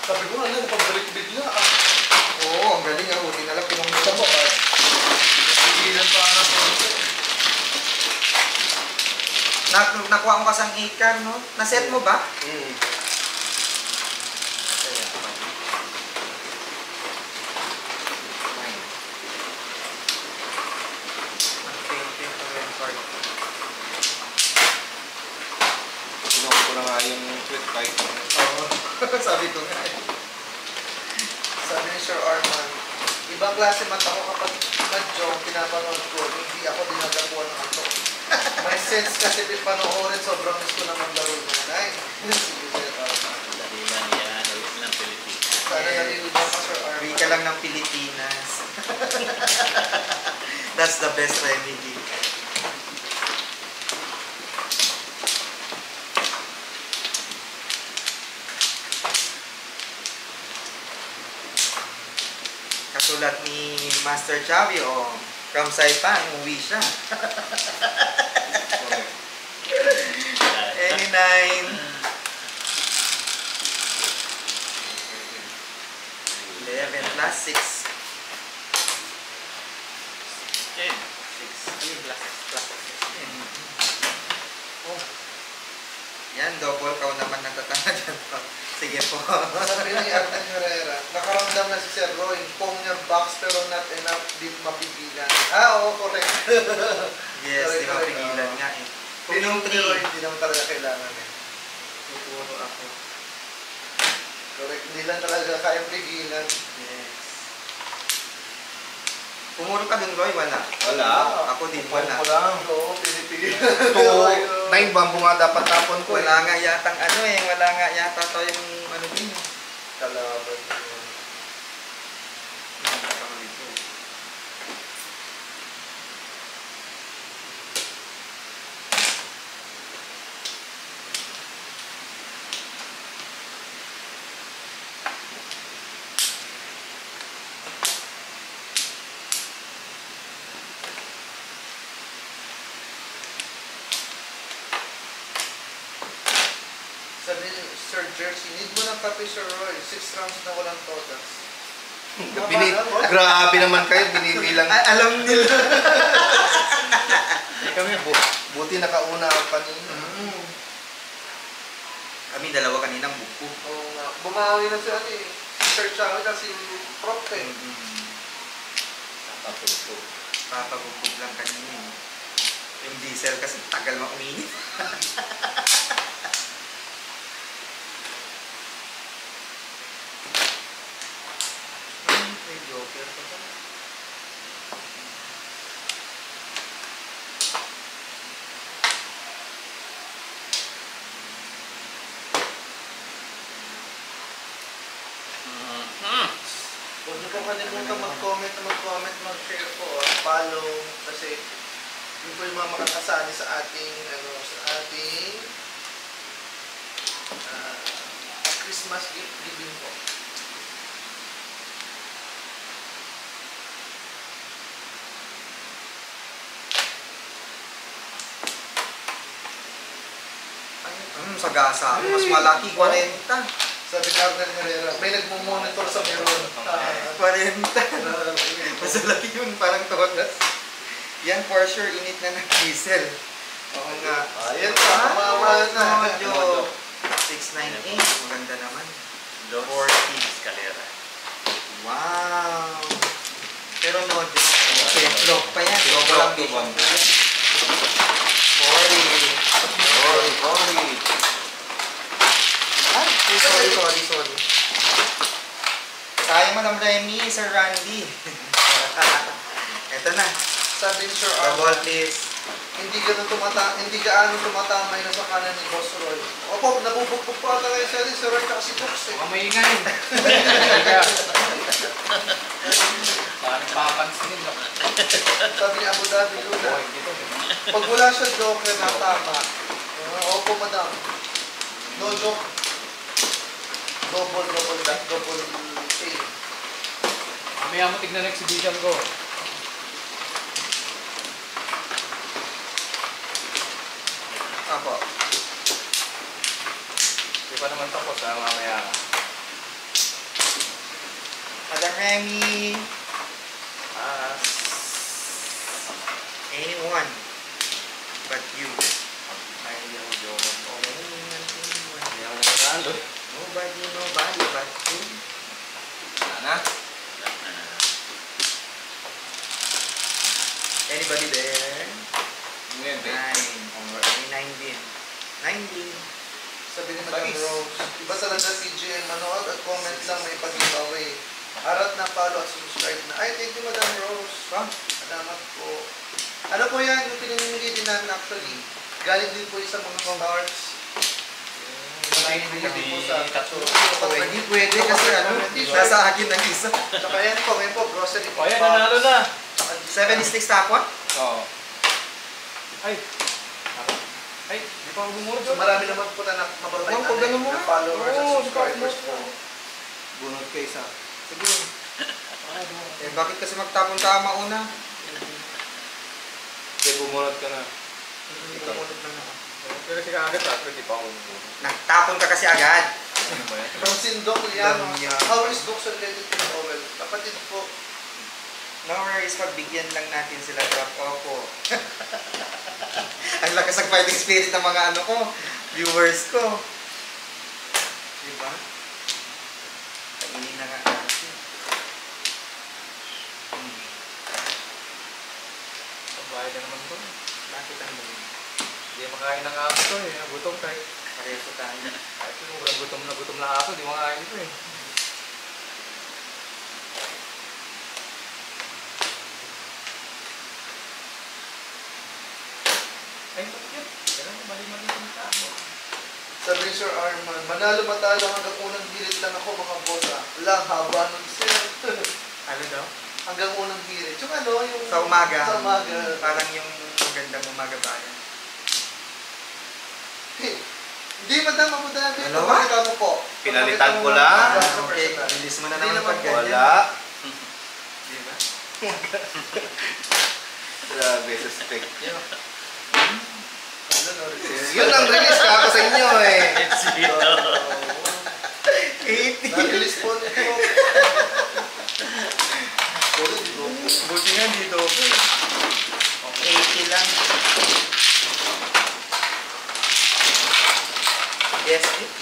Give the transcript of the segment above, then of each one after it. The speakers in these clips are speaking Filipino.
Sabi ko nga, napagbalik bigla ah. Oo, ang galing ah. Buti na lang pinungutan mo. Pigilan pa na po. Nakuha mo kasang 8 car, no? Na-set mo ba? Kinuha ko na nga yung sweet bike. Oo. Sabi ko nga. Sabi ni Sir Arman, ibang klase man ako kapag nag-joke, pinapanood ko, hindi ako dinagakuha ng ato. May sense kasi panoorin, sobrang gusto naman laro niya. Ay, sige Sir Arman. Dahila niya, ulit ng Pilipinas. Sana nalilito ka Sir Arman. Uwi ka lang ng Pilipinas. That's the best remedy. Katulad ni Master Chavi o from Saipan, umuwi siya. Any 9. 11 plus 6. 10. 16 plus 16. Oh. Yan, double cow naman natatanga dyan. Sige po. Sabi ni Arman Herrera, nakaramdam na si Sir Roy, pong niya box pero not enough, di mapigilan. Ah, oo, correct. Yes, di mapigilan nga eh. Kung yung Pero hindi naman talaga kailangan eh. tuturo ako. Correct, hindi lang talaga kayang pigilan. Yes. Pumuro ka dun, Roy? Wala. Wala. Ako din, wala. Ko lang. Oo, pinipigilan. 9 bambo nga dapat tapon ko. Wala nga yatang ano eh. Wala nga yata to yung ano din. Kalaban. Sabi ni Sir Jersey, need mo ng kape Sir Roy, 6 rounds na walang todas. Grabe naman kayo, binibilang. Alam nila. Kami, buti nakauna ang kanina. Kami dalawa kaninang buko. Oo nga, bumawi na si ano eh. Si Sir Charlie kasi prop eh. Tapos Papagubog lang kanina eh. Yung diesel kasi tagal mauminit. May joker pa ba? Huwag niyo po kalimutan mag-comment, mag-share po, follow, kasi yun po yung mga makakasali sa ating, Christmas gift giving po. Sagasa. Mas malaki, 40. Sabi ni Arnel Herrera, may nagmo-monitor sa mirror. 40. Mas malaki yun, parang todas. Yan for sure, init na ng diesel. Oo nga. Ayan pa, mama na. Mojo. 698. Maganda naman. 40 escalera. Wow. Pero Mojo. Okay, block pa yan. Double ang vision. 40. Ay, sorry. Sayang Madam Remy, Sir Randy. Ito na. Sabi ni Sir Double Arnel, please. hindi gaano tumatamay na sa kanan ni Boss Roy. Opo, nabubukbuk pa ata kayo siya din, Sir Roy, tsaka si Box eh. Mamingay. Parang papansinin lang. Sabi ni Abu Dhabi Luna, pag wala siya joker na tama, opo madam, no joke, double pay. Mamaya mo tignan exhibition ko. Apo. Di pa naman tapos ha, mamaya. Remy. Pass. Anyone but you. Ayaw, joke. Ayaw na nanalo. Nobody but you. Sana. Anybody there? Ngayon, 9 din. 9 din. Sabi ni Madam Sais. Rose, iba talaga PGN, manood at comment lang may pag-giveaway. Arat na follow at subscribe na. Ay, thank you Madam Rose. Salamat po. Ano po yan, yung pinamimigay din namin actually. Galing din po yung sa mga stars. Pinamimigay din po sa Tatlo. Hindi pwede kasi nasa akin ang isa. Tsaka yan po, grocery. O yan, nanalo na. 7 sticks tapon? Oo. Ay. Ay, di pa ako bumulog. So marami naman po na mababay Huwag ko ganun mo. na followers at Oo, subscribers po. Bunod ka isa. Sige. Eh, bakit kasi magtapon ka mauna? Kaya bumunod ka na. Tumunod lang ako. Pero kasi kaagad tatlo, di pa ako bumulog. Nagtapon ka kasi agad. Ano ba yan? From Sindok, Liano. Damya. How is Docs related to Owel? Kapatid po. No worries, pagbigyan lang natin sila drop off po. Ang lakas ng fighting spirit ng mga ano ko, viewers ko. Diba? Kainin na nga natin. Pagbayad na naman to. Bakit ang muli? Hindi makain ng aso to eh. Gutom tayo. Pareho tayo. Kahit gutom na aso, di makain ito eh. Ay, bakit? Kailan mali-mali kami tao. Sabi ni Sir Arman, manalo matalo hanggang unang hirit lang ako mga boss ah. Wala, haba nun sir. Ano daw? Hanggang unang hirit. Yung ano, yung... Sa umaga. Sa umaga. Parang yung magandang umaga ba yan? Hindi, madam, ako dami. Dalawa? Pakita mo po. Pinalitan Pakita ko mo lang. sa Okay, personal. bilis mo na Hindi naman naman pag ganyan. Wala. Diba? Grabe, suspect nyo. Ano, no, release. Yun ang release ka ako sa inyo eh. It's dito. 80. Na-release po nito. Buti nga dito ako. 80 lang. Yes,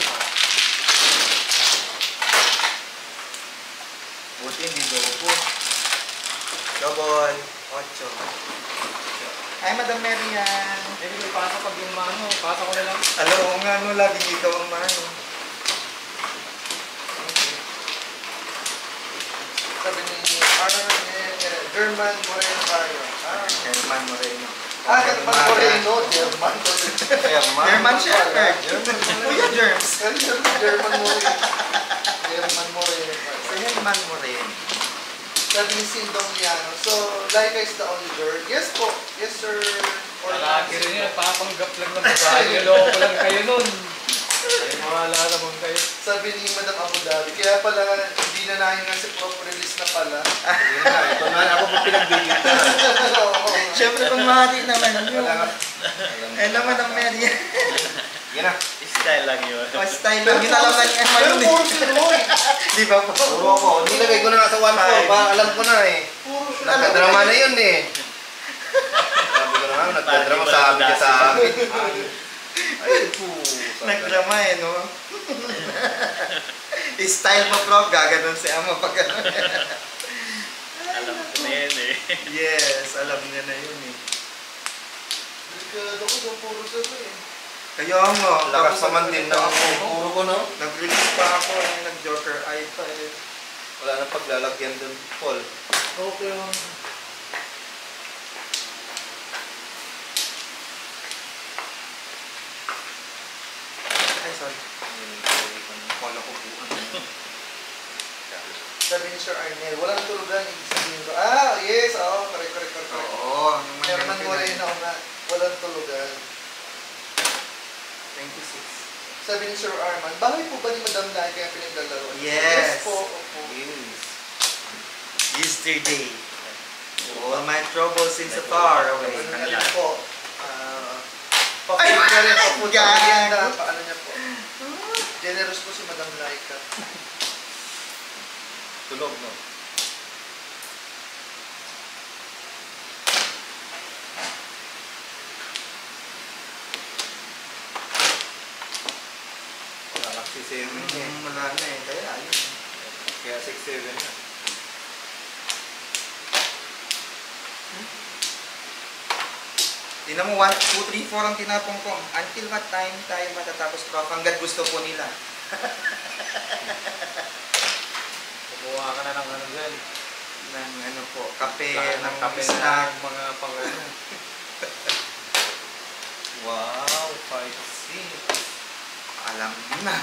buti dito ako. Double. 8. Hi, Madam Marian. Hindi ko ipasa pag yung mano. Pasa ko na lang. Alam mo nga, no, laging ikaw ang mano. Sabi ni German Moreno tayo. Herman Moreno. German Moreno. German. German Shepherd. Kuya Germs. German Moreno. German Moreno. Si Herman Moreno. Sabi ni Sindong Liano. So, Laika is the only girl. Yes po. Yes, sir. Palagi rin yun. Papanggap lang ng babae. Niloko lang kayo nun. Ay, mawala naman kayo. Sabi ni Madam Abu Dhabi. Kaya pala, hindi na nahin nga si Prof release na pala. Yun na. Ito na ako po pinagbigita. Oo. Siyempre kung mahati naman yun. Wala ka. Alam mo ng Marian. Yan na. Style lang yun. O style lang. Yun alam na ni Emma Pero yun eh. puro si Roy. Di ba po? Puro ako. Nilagay ko na nga sa one ko. Parang alam ko na eh. Puro siya. Nagkadrama na yun eh. Sabi ko na nga, nagkadrama sabi niya sa akin. Ay, po. Nagdrama eh, no? Style mo, Prof. Gaganon si Ama pag ano. Alam ko na yan eh. Yes, alam niya na yun eh. Delikado ko doon, puro siya eh. Kaya nga. Lakas tapos naman din ng puro ko, no? nag-release pa ako eh. Nag-Joker Eye pa eh. Wala nang paglalagyan doon, Paul. Okay lang. Ay, sorry. Wala ko po. Sabi ni Sir Arnel, walang tulugan, ibig sabihin ko. Yes, correct. Oo. yung mga Herman ganun Moreno na, walang tulugan. 26. Sabi ni Sir Arman, bahay po ba ni Madam Lai kaya pinaglalaro? Yes. Po, opo. Yes. Yesterday. All my troubles seems so far away. Ano po? Papalit na rin po po. Gago. Paano niya po? Generous po si Madam Laika. Tulog, no? 6-7 eh. Wala na eh. Kaya ayun. Kaya 6-7 na. Tingnan mo, 1, 2, 3, 4 ang tinapong ko. Until what time tayo matatapos prof? Hanggat gusto po nila. Kumuha ka na ng ano dyan. Ng ano po, kape, Lahat ng kape snack. na mga pang ano. Wow, 5-6. Alam mo na.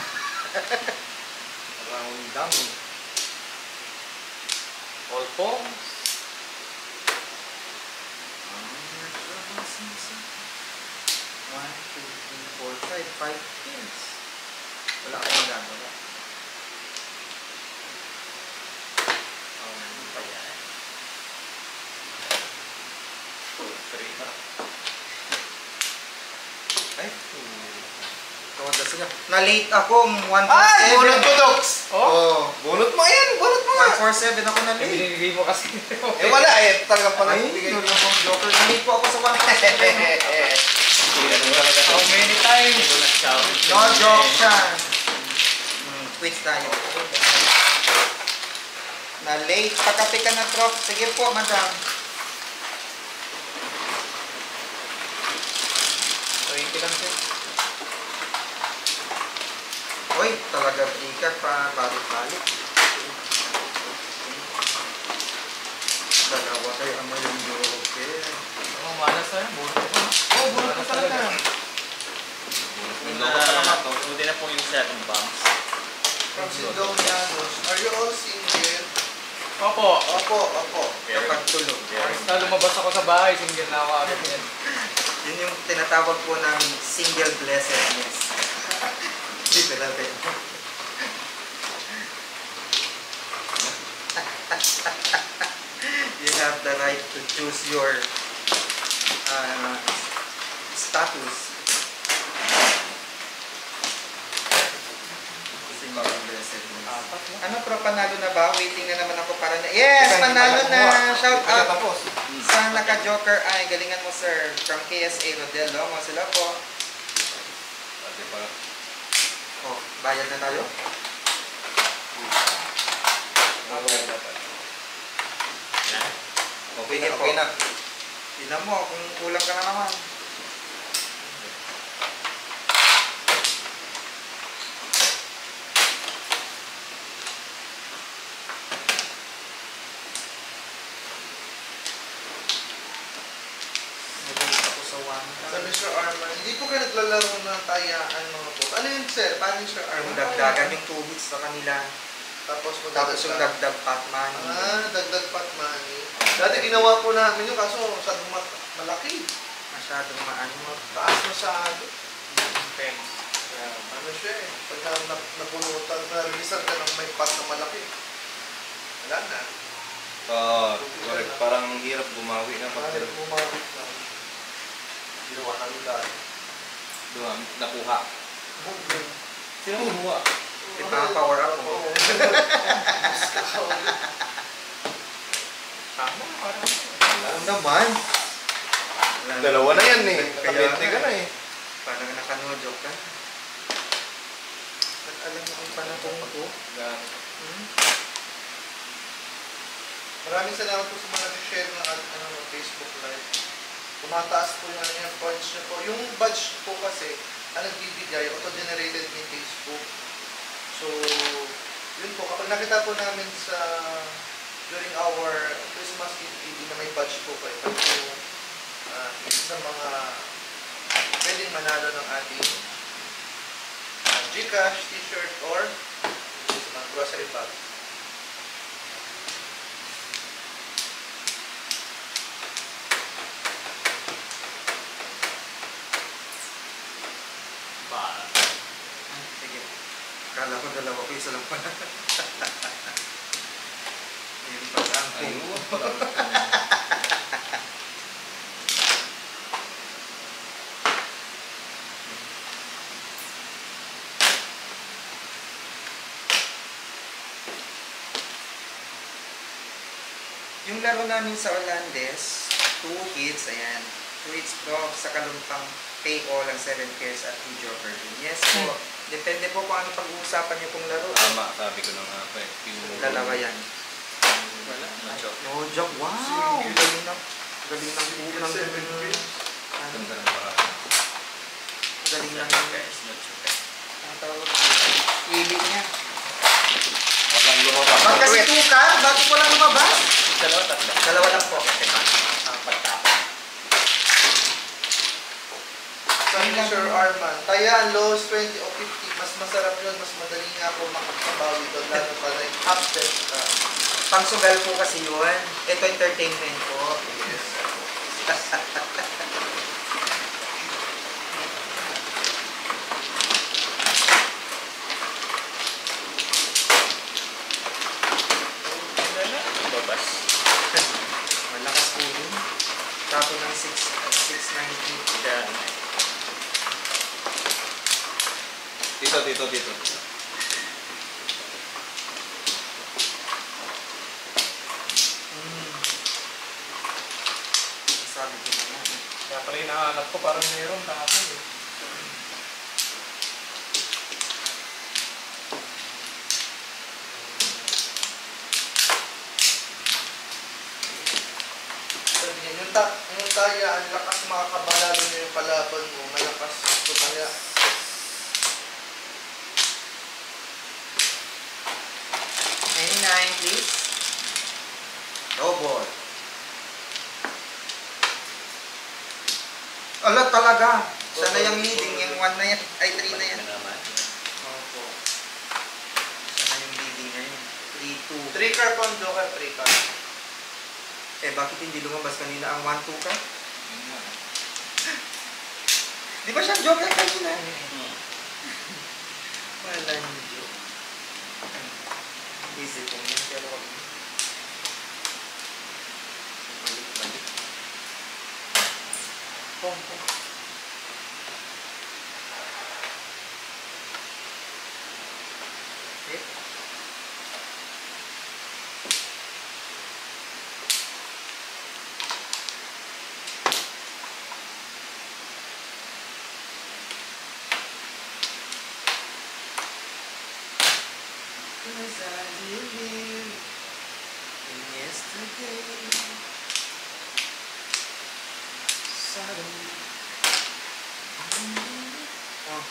Round down. All forms. 1, 2, 3, 4, 5, 5 pins. Wala kayong gagawa. Ano pa yan? 3 na. Ay, todas sila. Na-late ako, 147. Ay! Bunot ko, Docs! Oh. Bunot mo yan! Bunot mo nga! 147 ako Eh, na-late. binibigay mo kasi. Eh wala eh. Talagang pala Ay, bigay. yun lang ang joker. Na-late po ako sa 147. How many times? No joke siya. Quit tayo. Na-late. Pagkape ka na, prof. Sige po, madam. 20 lang siya. Uy, talaga ikat pa. Balik-balik. Dalawa kayo ang yung joker. Ang malas na yan. Bunot ko. Oh, bunot ko talaga. Buti na po yung second bombs. From Sindonianos, are you all single? Opo. Opo. Kapag tulog. Basta lumabas ako sa bahay, single na ako agad yan. Yun yung tinatawag po ng single blessedness. Di ba natin? You have the right to choose your status. Single blessedness. Apat na. Ano pro, panalo na ba? Waiting na naman ako para na... Yes! Panalo na! Shout out! Tapos. Sa naka-joker ay, galingan mo sir. From KSA Rodel Longo. Sila po. Pwede pa. Oh, bayad na tayo? Okay dapat. Yan. Okay na, okay na. Tingnan mo kung kulang ka na naman. Nag-ulit ako sa Sabi 1. Sir Arman, hindi po kayo naglalaro ng tayaan mga po. Ano yun sir? Paano yung Sir Yung Arman? dagdagan yung 2 weeks sa kanila. Tapos Tapos yung dagdag pot money. dagdag pot money. Dati ginawa po namin yun kaso masyadong malaki. Masyadong maano. Taas masyado. Depends. Ano siya eh. Pagka napunutan, na-releasean ka ng may pot na malaki. Wala na. Correct. Parang hirap bumawi na pag Parang bumabit na. Ginawa namin dahil. nakuha. Sino kumuha? Ipa-power up mo. Oo. Tama, parang. Oo naman. Dalawa na yan eh. Kaya Nakabente ka na eh. Parang nakanodok ka. At alam mo ang panahon ko. Maraming salamat po sa mga nag-share ng Facebook Live. Tumataas po yung yung points nyo po. Yung badge po kasi, ang nagbibigay, auto-generated ni Facebook. So, yun po. Kapag nakita po namin during our Christmas Eve na may badge po kayo, ito po, isa sa mga pwedeng manalo ng ating Gcash, t-shirt, or grocery bag. Sige. Kala ko dalawa ko, isa lang pala. Ayun pala ang Ayun. Yung laro namin sa Orlandes, 2 hits, ayan. 2 hits prof sa kalumpang pay all ang 7 cares at 2 joker din. Yes po. Depende po kung ano pag-uusapan niyo pong laro. Tama, sabi ko na nga pa eh. Dalawa yan. Wala, no joke. No joke. Wow! Galing ng buo ng ano, Ganda ng paraan. galing ng Guys, no joke. ang tawag. Ibig niya. Walang lumabas. Bakit kasi tukar? Bakit wala lumabas? Dalawa, tatlo. Dalawa lang po. Kasi ang pagtapon. Sabi ni Sir Arman, kaya ang lowest 20 o 50, mas masarap yun, mas madali nga po makakabawi doon, lalo pa na yung half step ka. Pangsugal po kasi yun. Ito entertainment po. Yes. Lumabas. Malakas po yun. Tapo ng 690. Kaya, dito. Sabi ko na nga. Kaya pala hinahanap ko parang meron kahapon eh. Sabi niya, yung taya, ang lakas makakabalalo niyo yung kalaban mo, malakas tumaya. Any nine, please. Double. Ala talaga. Sana yung leading, yung 1 na yan. Ay, 3 na yan. naman. Opo. Sana yung leading na yun. 3-2. 3 car pang joker, 3 car. Eh, bakit hindi lumabas kanina ang 1-2 ka? Di ba siyang joker kanina? Wala yung joke. Easy po yun, pero wag mo. Balik. Pong. Okay. Cause I live in yesterday. Suddenly. Oh.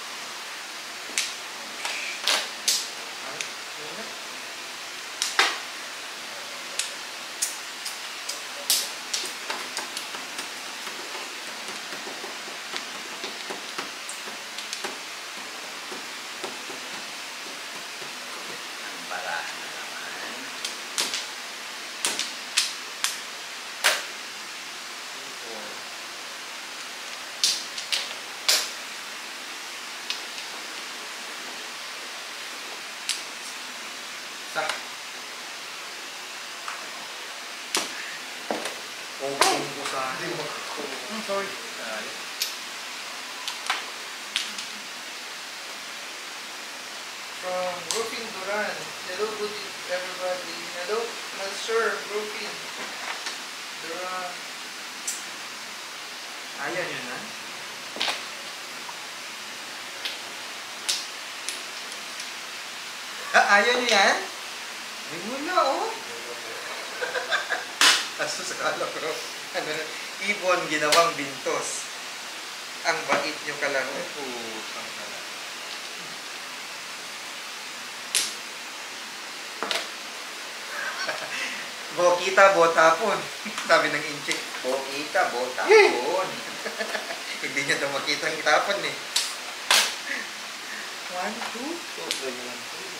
Ay, wala. Ang barahan na naman. Sa. Open ko sa akin. Sorry. From Rufin Duran. Hello, good evening, everybody. Hello, Sir Rufin Duran. Ayan yun na. Ayaw niyo yan? Ay, wala oh. Aso sa kala ko. Ano na? Ibon ginawang bintos. Ang bait niyo kalaro. Putang kala. Bokita, botapon. Sabi ng inchik. Bokita, botapon. Hindi niya daw makita ang tapon eh. 1, 2.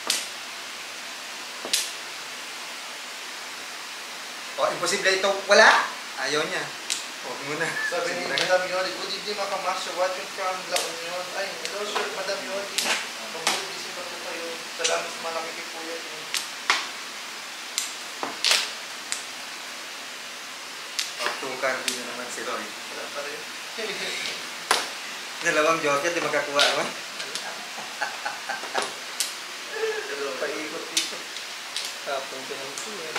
Oh, imposible ito. Wala. Ayaw niya. Huwag muna. Sabi ni Sige na nga. Madam Yoli, good evening mga kamaster, watching from La Union. Ay, hello Sir, Madam Yoli. Mag-busy pa po kayo. Salamat sa malaki po yan. Tukar din na naman si Roy. Wala pa rin. Dalawang joker, di makakuha naman. Paikot-ikot. Tapon ko ng suwan.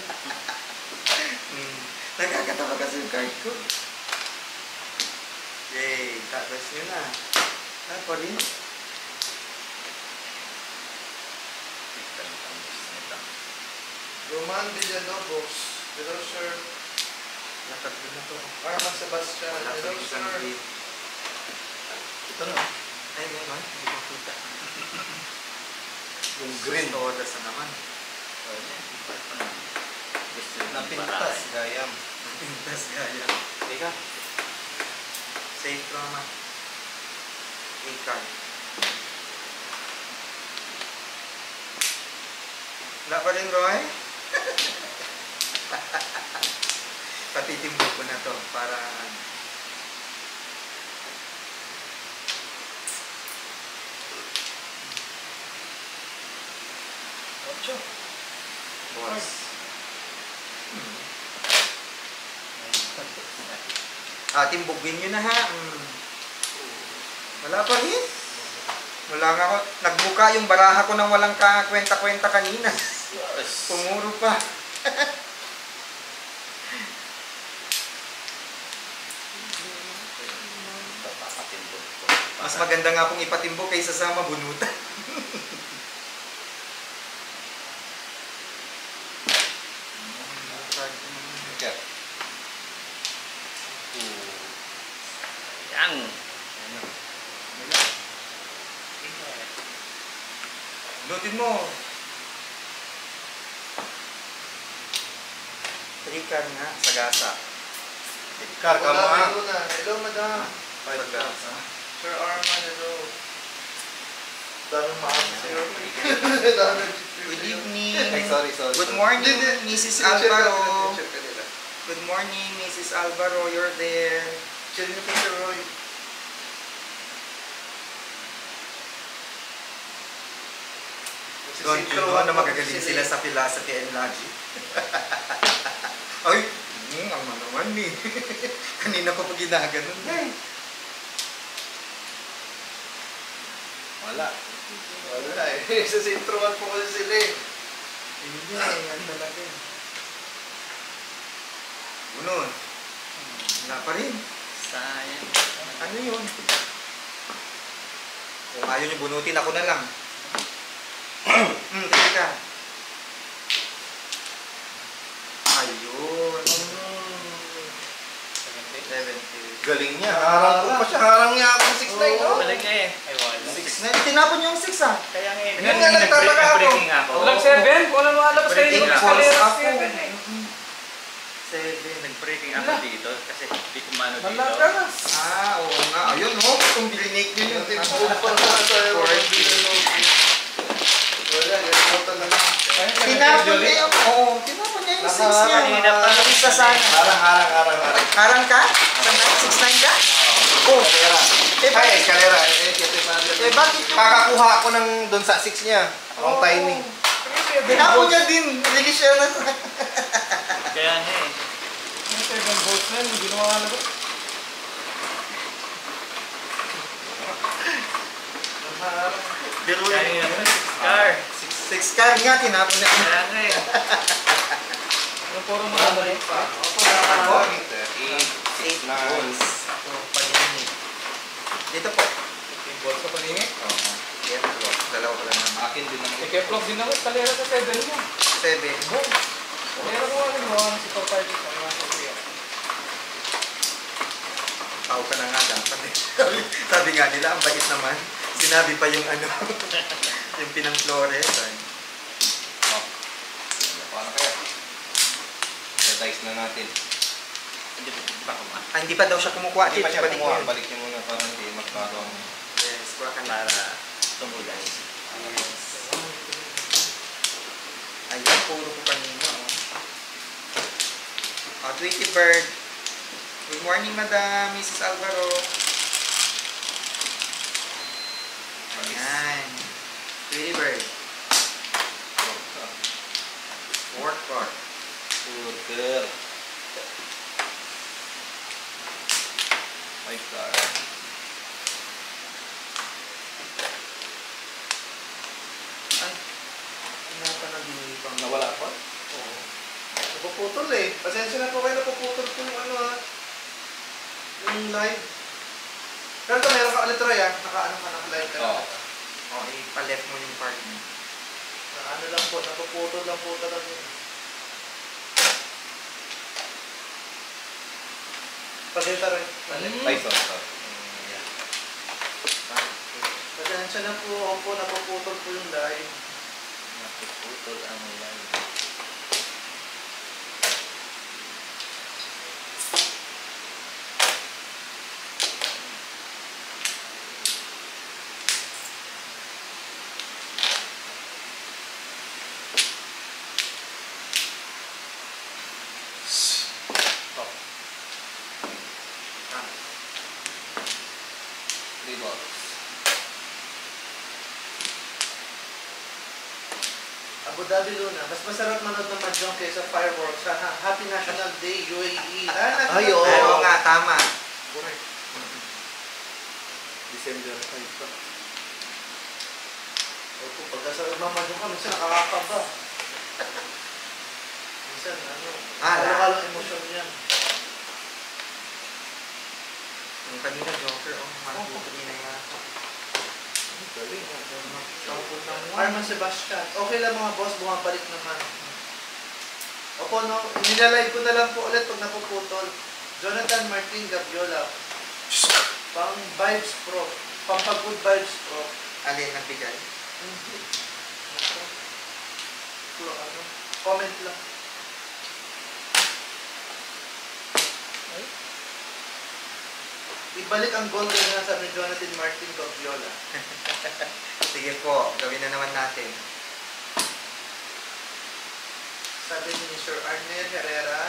Nakakatawa kasi yung card ko. Yay, tapos yun na. Pa rin. Roman Villalobos. Hello, sir. Natatlo na to. Arman Sebastian. Wala pa Hello, rin isang sir. grade. Ito na. Ay, gano'n. Hindi ko kita. Yung green. Oras na naman. Napintas, gayam. Pintas gaya. Teka. Safe trauma. A-card. Wala pa rin, Roy? Patitimbog ko na to para boss. Timbogin nyo na ha. Wala pa rin. Wala nga ako. Nagbuka yung baraha ko nang walang kwenta-kwenta kanina. Pumuro pa. Mas maganda nga pong ipatimbog kaysa sa mabunutan. Yang. Lutin mo. Trikar nga, sagasa. Kar ka mo ha. Hello, madam. Sagasa. Sir Arman, hello. Daming maaari sa'yo. Daming Good evening. Ay, sorry. Good morning, Mrs. Alvaro. Good morning, Mrs. Alvaro. You're there. Chill niyo po, Sir Roy. Don't you know na magagaling sila sa philosophy and logic? Ay, ang naman eh. Kanina pa pag ginaganon eh. Wala. Wala eh. Sa introan po kasi sila eh. Hindi eh, yan talaga eh. Bunod. Wala pa rin. Sayang. Ano yun? Kung ayaw nyo bunutin, ako na lang. Teka. Ayun. 70. Galing niya. Harang ko pa siya. Harang niya ako ng 6'9", no? Balik niya eh. Ay, wala. 6'9". Tinapon niyo yung 6 ah. Kaya nga eh. Yun nga, nagtataka ako. Nag-breaking ako. Walang 7? Kung ano malabas kayo Breaking ng falls escalera ako. 7 eh. 7. Nag-breaking ako dito kasi di ko mano dito. Malakas. Oo nga. Ayun oh. Kung bilinake nyo yun. Tinapon pa na tayo. Wala, yan na lang. Tinapon niya yung... Oo, tinapon niya yung 6 niya. Kanina pa. Isa sana. Harang. Harang ka? Sa 6'9 ka? Oh. Eskalera. Eh, Ay, bakit? eskalera. Eh, bakit yung... Kakakuha ako ng doon sa 6 niya. Wrong timing. Tinapon niya din. Release siya na. Kaya nga eh. Yung 7 volts na yun, hindi na makalabas. Biruin. Kaya nga. Car. 6 car nga, tinapon niya. Kaya nga eh. Yung puro mga mali. Ako? 8, 8 balls. Ako, paningi. Dito po. Yung volts sa palingi. Oo. Yan, dalawa ko lang naman. Akin din naman. Eh, Keplock din naman, escalera sa 7 niya. 7. Boom. Escalera ko nga rin, mga si Tortardi sa mga sa kuya. Pau ka na nga dapat eh. Sabi nga nila, ang bait naman. Sinabi pa yung ano, yung pinang-flores. Paano kaya? I-dice na natin. Hindi pa kuma. Hindi pa daw siya kumukuha. Hindi pa siya Balik mo kumuha. yun. Balik niyo muna para hindi magbago ang... Yes, kuha ka na. Para tumulas. Yes. Ayan, puro ko kanina. Tweety Bird. Good morning, Madam Mrs. Alvaro. Ayan. Tweety Bird. Fourth card. Burger. 5 star. Ay, pinapa na binili pang Nawala pa? Oo. napuputol eh. Pasensya na po kayo, napuputol po yung ano ha. Yung live. Pero ito, meron ka ulit Roy ha. Naka-ano ka, naka-live ka na. Oo. O, ipalet mo yung part mo. Ano lang po, napuputol lang po talaga. Pasensya Roy. Tyson. Pasensya na po ako po, napuputol po yung live. Napuputol ang live. Three balls. Abu Dhabi Luna, mas masarap manood ng mahjong kaysa fireworks. Happy National Day, UAE. Ay, oo. Oo nga, tama. Correct. December 5 pa. Opo, pagka sa mahjong ka, minsan nakakakaba. Minsan, ano, halo-halong emosyon yan. Yung kanina, Joker, kanina yan. Arman Sebastian, okay lang mga boss, bumabalik naman. Opo, no, nilalive ko na lang po ulit pag napuputol. Jonathan Martin Gabiola, pang vibes pro, pampag-good vibes pro. Alin nagbigay? Hindi. Ano, comment lang. Ibalik ang gold na sabi ni Jonathan Martin Gabiola. Sige po, gawin na naman natin. Sabi ni Sir Arnel Herrera,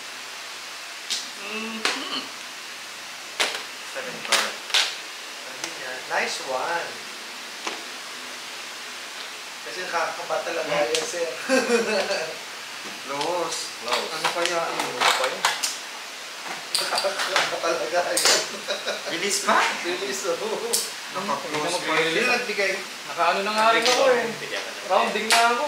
7 bar. sabi niya, nice one. Kasi nakakaba talaga yan, sir. Close. Close. Ano kaya? Ano pa yun? Nakakaba talaga yan. Bilis pa? Bilis, oh. Naka-close pa. Sino nagbigay? Nakaano na nga rin ako eh. Rounding na ako.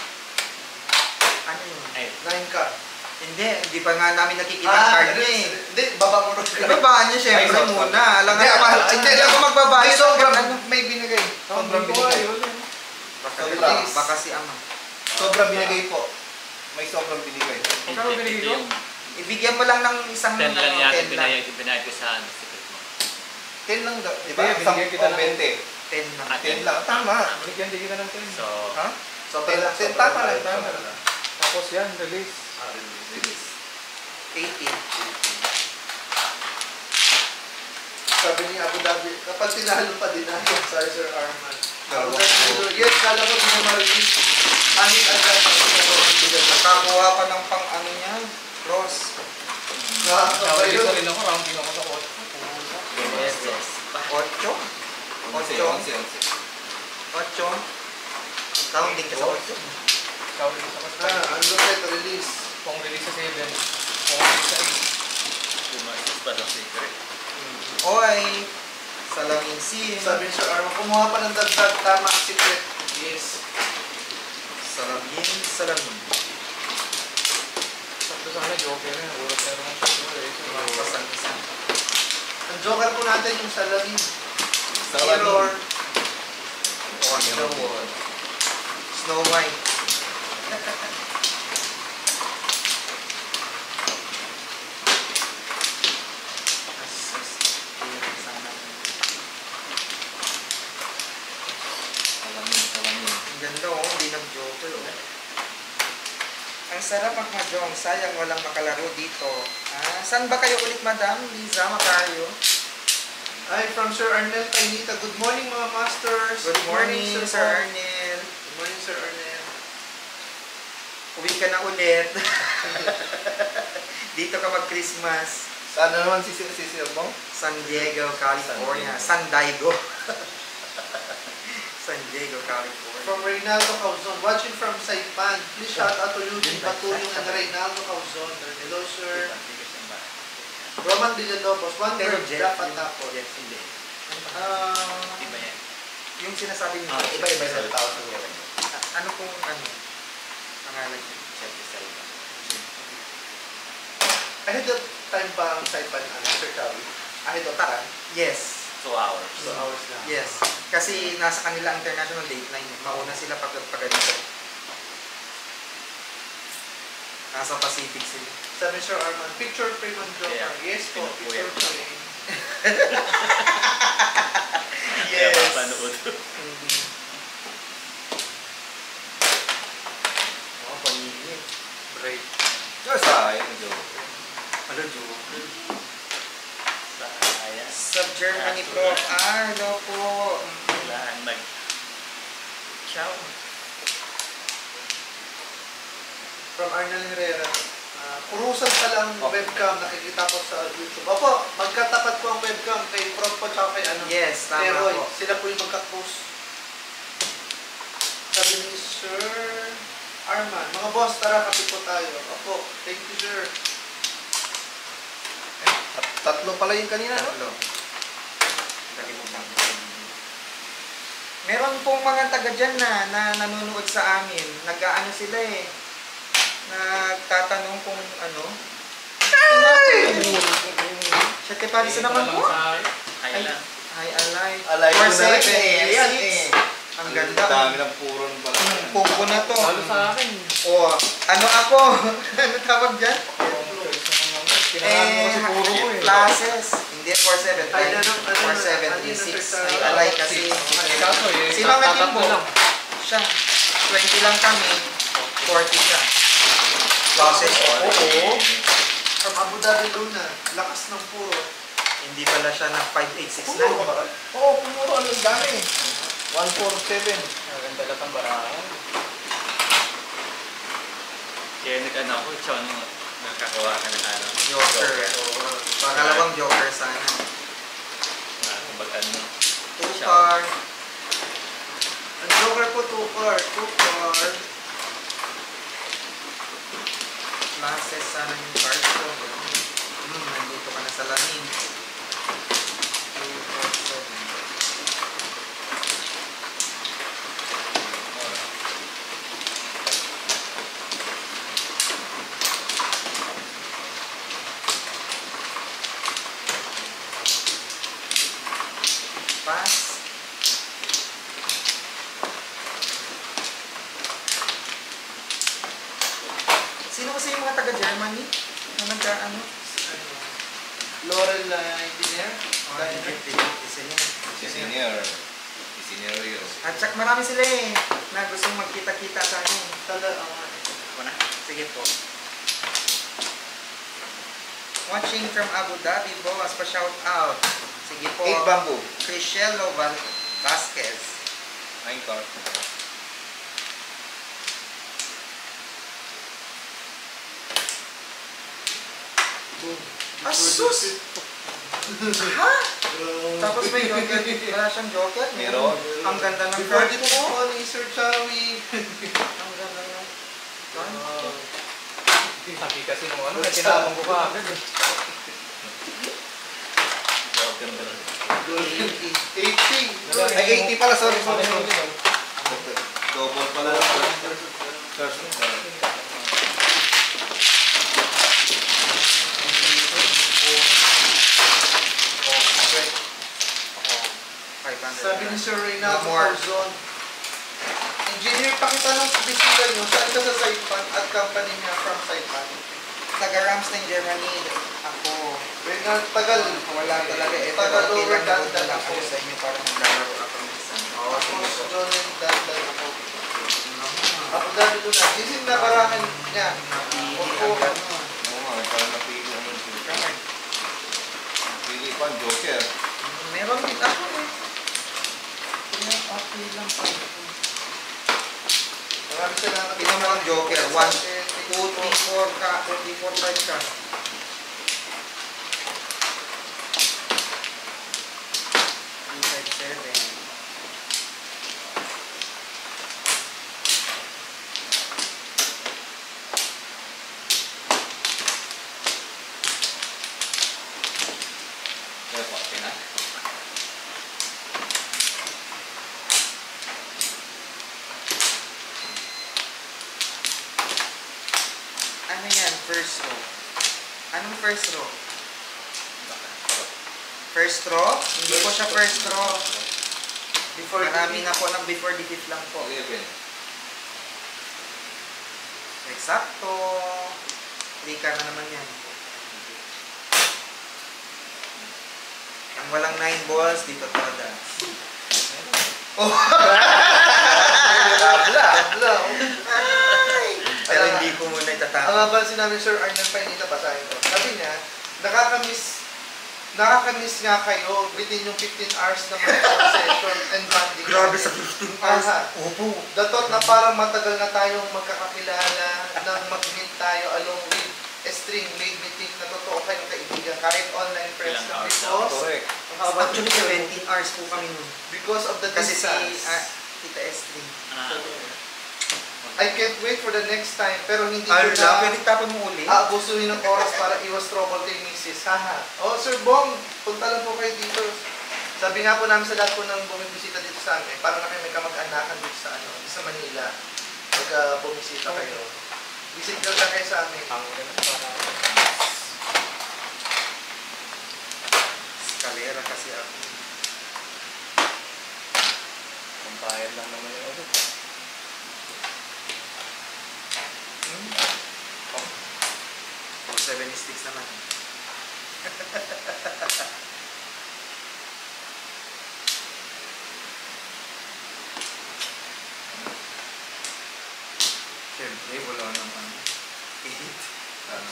Ano yun? Ay, 9 ka. Hindi pa nga namin nakikita ang card niya eh. Hindi, baba mo rin. Ibabaan niya syempre Ay, muna. Alam Hindi, nga, hindi ako magbabayad. May sobrang Ano? may binigay. Sobrang Rounding ko binigay. yun. Baka si Ama. Sobrang binigay po. May sobrang binigay. Magkano binigay ko? Ibigyan mo lang ng isang 10 lang yata 10 lang. binayad ko sa secret mo. 10 lang daw. Di Hindi, ba? binigyan kita ng 20. 10 lang. 10 lang. Tama. Bigyan din kita ng 10. So, Ha? Sobrang lang. 10 tama lang. Tama lang. Tapos yan, release. Release. 18. Sabi ni Abu Dhabi, kapag tinalo pa din natin sa Sir Arman. Dalawa. Yes, kala ko din na ma-release. Anin agad ang pinag-release. Nakakuha pa ng pang ano niya. Cross. Nakakaba Release na yun. rin ako, rounding ako sa 8. yes, yes. 8. 11. 8. Tawag din ka sa 8. Ikaw release ako sa Unlimited release. Kung release sa 7. Kung release sa 8. Lumasis pa ng secret. Oy. Salamin sim. Sabi ni Sir Arman, kumuha pa ng dagdag, tama, secret. Yes. Salamin. Sakto sana, Joker na. Urat na naman siya. Pasang isa. Ang joker po natin yung salamin. Salamin. Mirror. Snow White. Salamin. Ang ganda oh, hindi nag-joker oh. Ang sarap ang mahjong, sayang walang makalaro dito. Saan ba kayo ulit, Madam Liza Macario? Ay, from Sir Arnel Kainita. Good morning, mga masters. Good morning, Sir Paul. Arnel. Good morning, Sir Arnel. Uwi ka na ulit. Dito ka mag-Christmas. Saan na naman si Sir Bong? San Diego, California. San Diego. San Diego, California. From Reynaldo Cauzon. Watching from Saipan. Please shout out to Eugene Batuyong and Reynaldo Cauzon. Hello, sir. Roman Villalobos. One Pero word, Jeff, dapat yung- tapos. Jeff, hindi. Iba yan. Yung sinasabi niyo, Iba-iba sa tao siguro. ano kung ano? Pangalan niyo? Check this out. Ahead of time ba ang Saipan, Sir Chawi? Ahead of time? Yes. 2 hours. 2 hours na. Yes. Kasi nasa kanila international date 9. Mauna sila pag ganito. Nasa Pacific sila. Sabi Sir Arman, picture frame on Joker. Yeah. Yes po, Pinupuya picture ko. frame. Kaya Yes. mapanood. Oh, paningin. Break. Diyos sayang, Joker. Ano, Joker? Sayang. Sa Germany, Prof. Ah, hello po. Kailangan mag... Ciao. From Arnel Herrera. Kurusan pa lang webcam, nakikita ko sa YouTube. Opo, magkatapat ko ang webcam kay Prof po tsaka kay Yes, tama Teroy. po. Sila po yung magka-cruise. Sabi ni Sir Arman, mga boss, tara kape po tayo. Opo, thank you sir. Tatlo pala yung kanina, no? Tatlo. Kalimutan ko. Meron pong mga taga dyan na nanonood sa amin. Nag-aano sila eh. Nagtatanong kung ano. Siya te Paris na naman po. Ay lang. Hi, Alay. Alay ko na rin 4-7, eh. Yan 6. eh. Ang ganda. Ang dami ng puron pala. Pumpo na to. Lalo sa akin. O, ano ako? Ano tawag dyan? Pinangalan mo kasi puro ko eh. Classes. Hindi 4-7. Ay, ano, 4-7, 3-6. Ay, Alay kasi. Kaso eh, Sino ang tatatlo naging lang. Siya. 20 lang kami. 40 siya. Classes. Oo. From Abu Dhabi Luna, lakas ng puro. Hindi pala siya ng 5869. Oo, pumuro. Ang dami. 147. Ang dalat ang barahan. Kaya nag-ano ako, Ciao, nung nakakuha ka ng ano. Joker. Pangalawang Joker sana. Mag-ano. 2 car. Ang Joker po 2 car. 2 car. Classes sana yung card ko. Nandito ka na sa lamin. 247. Pass. Sino kasi yung mga taga-Germany na nagka-ano? Laurel Engineer. Si senior. Si senior yun. At saka marami sila eh na gustong magkita-kita sa ano. Ako na. Sige po. Watching from Abu Dhabi, boss, pa-shout out. Sige po. 8 bamboo. Cristielo Vasquez. 9 car. Asus! Ha? Tapos may joker. Wala siyang joker. Meron. Ang ganda ng Before card dito ko. po ni Sir Chawi. Ang ganda ng card ko. Sabi kasi nung ano, may tinapong ko ka agad eh. Joker ba rin? 80. Ay, 80 pala. Sorry, Ano sorry. yun yun? Double pala. First. Sabi ni Sir Reynaldo No more. Corzon, Engineer, pakitanong sa bisita nyo, saan ka sa Saipan at company niya from Saipan? Taga Ramstein, Germany. Ako. Reynald, tagal. Wala talaga. Ito, Taga okay Lower lang Dandan lang ako. ako sa inyo para maglalaro ako minsan. Oo, sige Tapos po. John and Dandan ako. Abu Dhabi Luna. This is nakarangan niya. Napili Opo. ang gano'n. Oo nga, parang napili naman sila. Card. Napili pa ang Joker. Meron din ako eh. Kaya okay lang pa. Maraming salamat. Tingnan mo ang Joker. 1, 2, 3, 4 ka. 3, 4, 5 ka. Kaya po, okay na. Ano yan? First row. Anong first row? First row? Hindi po siya first row. Before Marami na po ng before defeat lang po. Eksakto. Lika na naman yan. Ang walang 9 balls, dito talaga. Oh! Tabla. Pero hindi ko muna Ang itatapos. napansin namin, Sir Arnold Painita, basahin ko. Sabi niya, nakakamiss nga kayo within yung 15 hours na may session and bonding. Grabe sa 15 hours. Aha. Opo. The thought na parang matagal na tayong magkakakilala nang mag-meet tayo along with a string made me think na totoo kayong kaibigan kahit online friends Ilang na hours because how about Actually, 17 hours po kami nun. because of the Kasi si distance. Tita S3. I can't wait for the next time pero hindi ko Ala, na pwede tapon mo uli? aabusuhin ng oras para iwas trouble kay Mrs. Haha. Oh, Sir Bong, punta lang po kayo dito. Sabi nga po namin sa lahat po ng bumibisita dito sa amin, para na kayo may kamag-anakan dito sa sa Manila. Pag bumisita kayo. Visit lang kayo sa amin. Escalera kasi ako. Pampayad lang naman yung ano. Oh, 76 naman. Siyempre, wala naman. 8 times.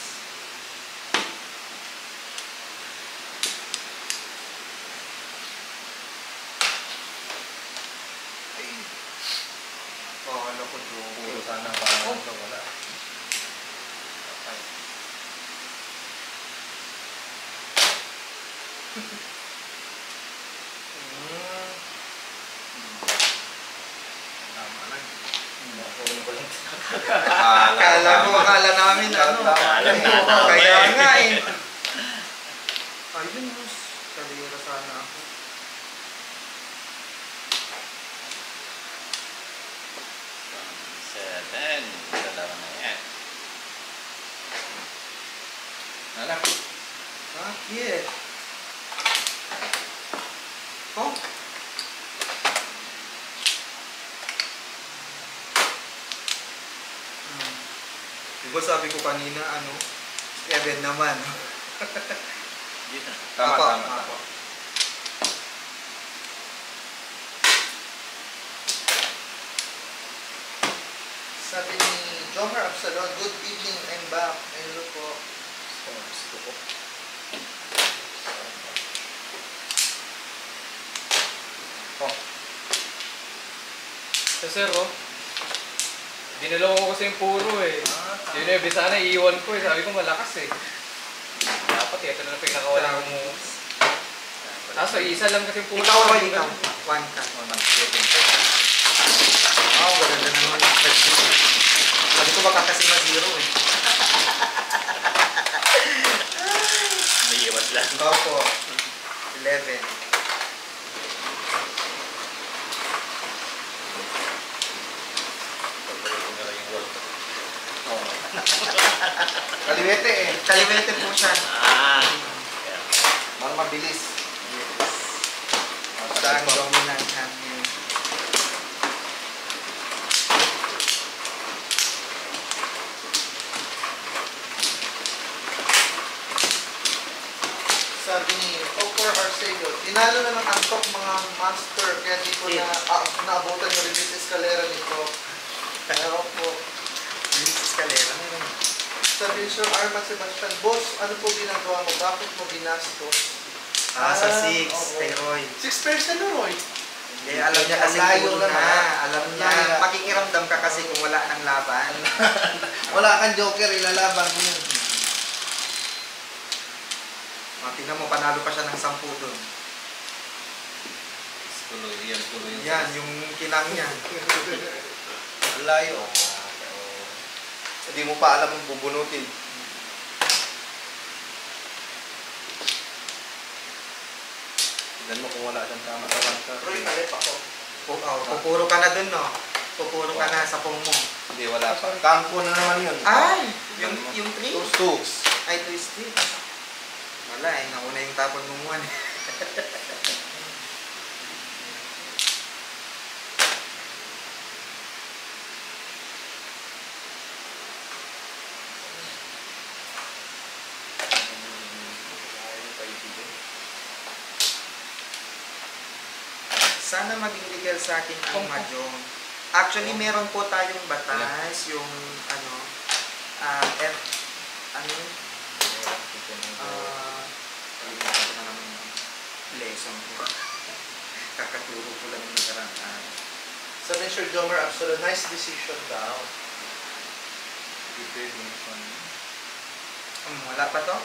Oh, ano ko doon? Puro sana parang ito, wala. Tama lang. Nakunin ko lang. Akala namin ano. Akala mo. Kaya nga eh. Ayun, mas kalira sana ako. Seven. Dalawa na yan. Anak. Bakit? Oh? Diba sabi ko kanina, ano, 7 naman. Dito. Tama, Apo, tama, apo. tama. Sabi ni Jomar Absalon, good evening, I'm back. Hello po. Gusto ko. Sa sir, oh. Dinalaw ko kasi yung puro eh. Yun eh, bisa na iiwan ko eh. Sabi ko malakas eh. Dapat ito na pinakawala ko mo. Kaso isa lang kasi yung puro. Ikaw ako, ikaw. 1 ka. Wow, ganda naman. Sabi ko baka kasi ma-0 eh. May iwas lang. Opo. 11. Kaliwete eh. Kaliwete po siya. Para mabilis. Siya ang dominant namin. Sabi ni Ocor Arceo, tinalo na ng antok mga master kaya di ko na naabutan yung release escalera nito. Pero po, Yung escalera. sabi ni Sir Arman Sebastian, boss, ano po ginagawa mo? Bakit mo ginastos? Sa 6, oo. steroid. 6 pairs na Leroy. Hindi, alam niya kasi Layo kung lang, na. ha? Alam niya. Layo. Pakikiramdam ka kasi kung wala ng laban. Wala kang joker, ilalaban mo yun. Tingnan mo, panalo pa siya ng 10 doon. Tuloy yan, tuloy yan. Yan, yung kinang niya. Ang layo. Hindi mo pa alam ang bubunutin. Tignan mo kung wala siyang tama sa bansa. Roy, talip ako. Pupuro ka na doon, no? Pupuro ka na sa pong mo. Hindi, wala pa. Kampo na naman yun. Ay! Yung 3? Two. Ay, twisted. Wala eh, nauna yung tapon mumuan. Sana maging legal sa akin ang mahjong. Actually, meron po tayong batas, yung ano, lesson ko. Kakaturo ko lang yung nakaraan. Sabi ni Sir Jomer Absolute, nice decision daw. Wala pa to?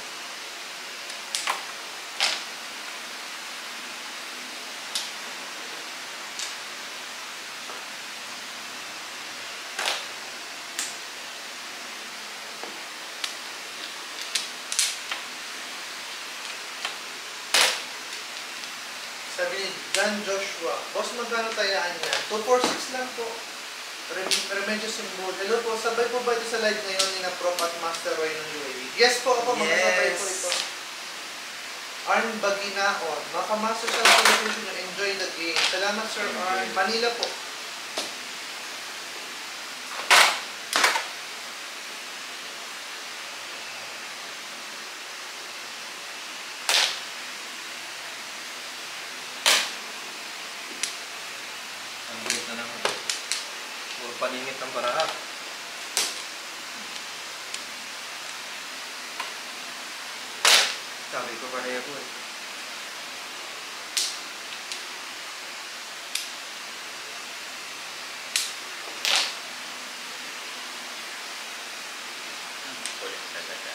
Sabi ni John Joshua, boss, magkano tayaan niya? 246 lang po. Remedyo Simbol. Hello po, sabay po ba ito sa live ngayon ni na Prof at Master Roy ng UAE? Yes po, ako magkasabay po ito. Arn Baginaon, makamaster sa television, enjoy the game. Salamat Sir Arn. Manila po. Paningit ng baraha. Sabi ko pareho eh. Kulit talaga.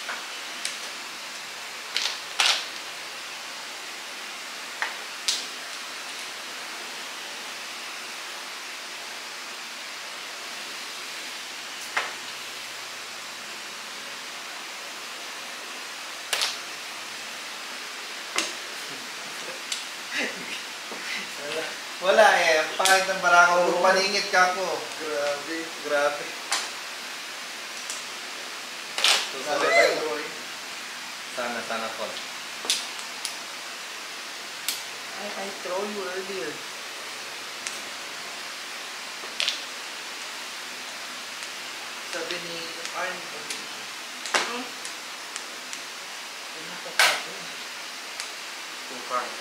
Wala eh. Ang pangit ng baraha ko. Paningit ka ko. Grabe. Grabe. Sabi tayo Roy. Sana po. I throw you earlier. Sabi ni Arn, Tukar.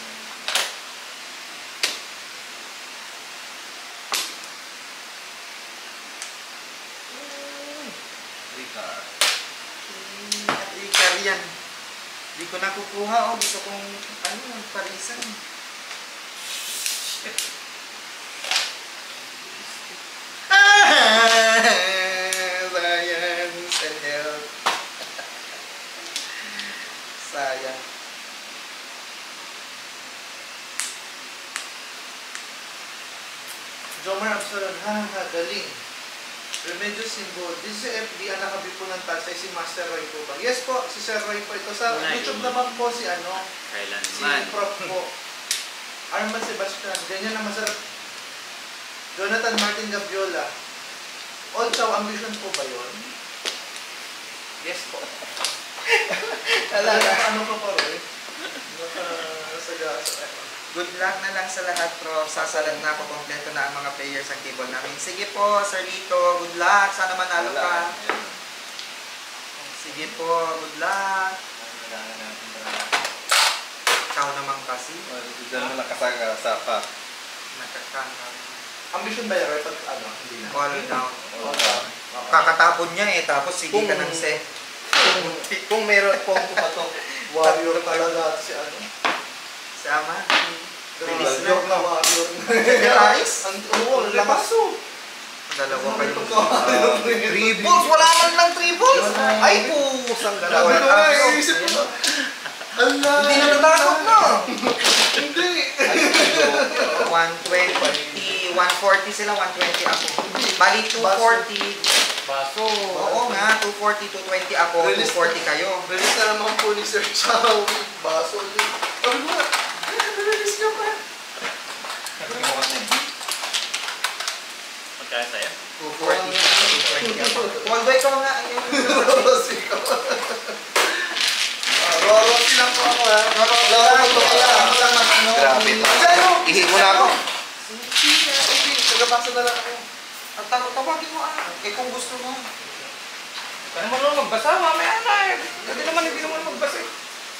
Rika. At ikar yan. Di ko nakukuha oh. Gusto kong parisan. Science and health. Sayang. Jomer Absalon, galing. Remedyo Simbol. This is FB, ang nakabipo ng tasay, si Master Roy po ba? Yes po, si Sir Roy po ito. Sa YouTube naman po si Kailan si man. Prof po. Arman Sebastian, ganyan na masarap. Jonathan Martin Gabiola. All Chow Ambition po ba yun? Yes po. Ano ka pa Roy? Nakasagasa. Good luck na lang sa lahat, Prof. Sasalat na ako, kompleto na ang mga players ang table namin. Sige po, Sir Lito. Good luck. Sana manalo ka. Sige po, good luck. Ikaw naman kasi. Diyan mo nakasaga sa pa. Nakakanta. Ambition ba yun, Roy? Pag hindi na. All down. All down. Kakatapon niya eh, tapos sige ka ng set. Kung meron po pa to. Warrior talaga si Sama. Bilis Warrior na. na warrior na. Guys, Oo, lakas o. dalawa kayo. Triples! Wala man lang triples! Ay, pusang Sabi ko nga, iisip ko. Hindi na natakot na. Hindi. 120, 140 sila, 120 ako. Bali 240. Baso. Oo nga, 240, 220 ako, 240 kayo. Release na naman po ni Sir Chow. Baso ulit. Sabi ko nga, release niya pa. Magkano sa'yo? 240, 220 ako. Waldo, ikaw nga. Tapos ikaw. Laro ko kaya. Grabe ito. Ihi mo na ako. Tagapasa na lang ako. Ang tawagin mo kung gusto mo. Kaya marunong magbasa, mamaya na eh. Hindi naman magbasa eh.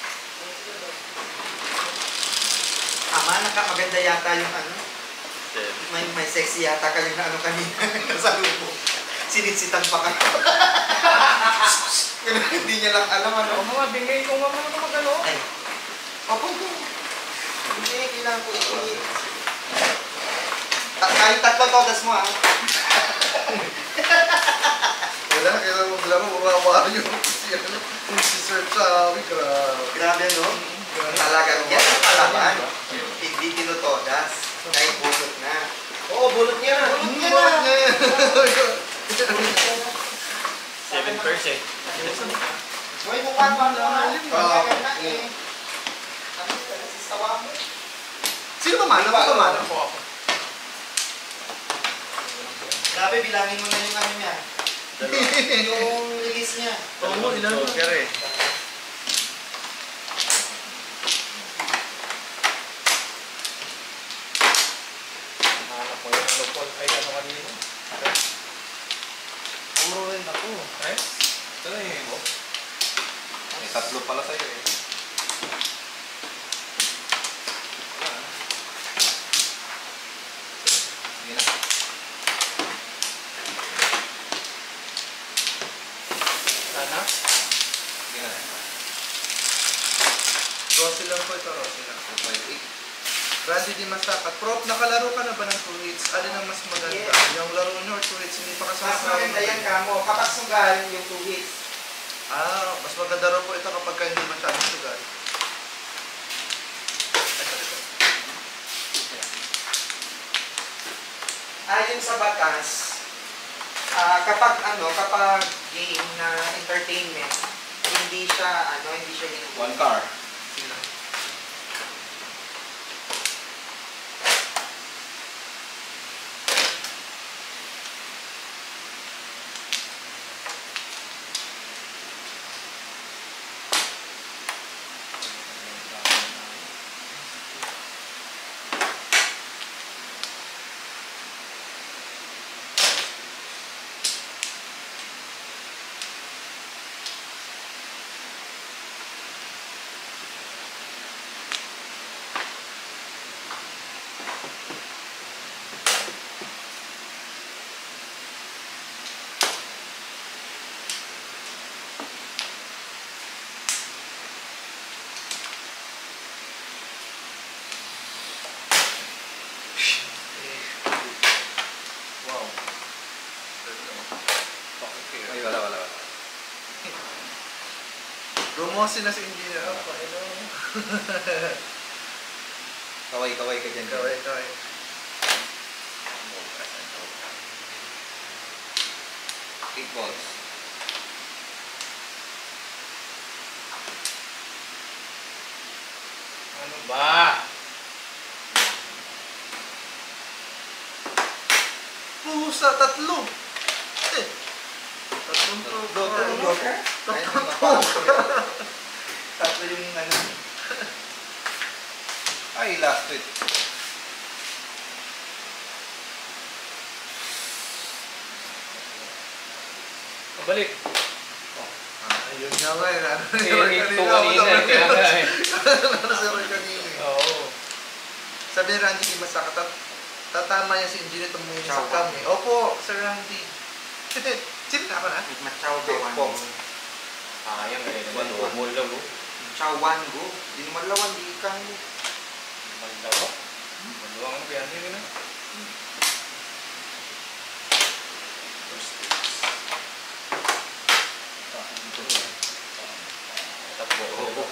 Maganda yata yung may sexy yata kayo na kanina. Sa lupo. Sinisitan pa kayo. Hindi niya lang alam ano. Ako mga bingay ko mga magano. Ay. Opo. Hindi, kailangan ko i... Kahit tatlo todas mo Kailangan mo lang mawawa yung si Sir Chawi. Grabe no? Talagang yan ang palaman. Hindi tinutodas. Kahit bulot na. Oo, bulot niya na. Bulot niya yan. 7%. Uy, mukha pa lang. Sino ba man? Ano ba man? Grabe, bilangin mo na yung ano niya. Yung release niya. Oo, ilan mo? Joker eh. Hanap mo yung ano po, ay ano kanina. Puro rin ako. Ay? Ito na yung ibo. May tatlo pala sa'yo eh. Sige na. Sana? Sige na. Rosy lang po ito, Rosy lang. 2.8. Randy Di Masakat. Prof, nakalaro ka na ba ng 2 hits? Alin ang mas maganda? Yes. Yung laro nyo or 2 hits? Hindi pa kasi Mas maganda yan kamo. Kapag sugal yung 2 hits. Mas maganda raw po ito kapag hindi masyadong sugal. Ayon sa batas, kapag game na entertainment, hindi siya hinuhuli. One car. Wow. Ay, wala. Rumosi na si Engineer. Oh, Kaway ka dyan. Kaway. Eight balls. Ano ba? Pusa, tatlo. Tatlong Joker? Tatlo yung ano. Ay, last tweet. Pabalik. Ayun nga nga eh. Ano Eh, ito kanina eh. Kaya nga eh. Ano si Roy kanina eh. Oo. Sabi ni Randy Di Masakat, tatama niya si Engineer tumungin sa Chow. kami. Opo, Sir Randy. Sino na ako na? Chow Pom. Sayang eh. One go. Malaw oh. Chow 1 go. Di naman lawan, di ka Malaw oh. Malaw ang kaya nyo na. Takbo.